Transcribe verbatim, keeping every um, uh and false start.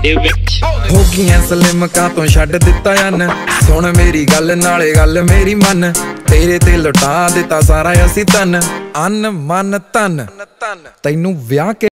ਦੇ ਵਿੱਚ ਹੋ ਗਈਆਂ ਸਲਿਮ ਕਾ ਤੋਂ ਛੱਡ ਦਿੱਤਾ ਅੰਨ ਸੁਣ ਮੇਰੀ ਗੱਲ ਨਾਲੇ ਗੱਲ ਮੇਰੀ ਮੰਨ ਤੇਰੇ ਤੇ ਲੁਟਾ ਦਿੱਤਾ ਸਾਰਾ ਅਸੀਂ ਤਨ ਅੰਨ ਮਨ ਤਨ ਤੈਨੂੰ ਵਿਆਹ ਕੇ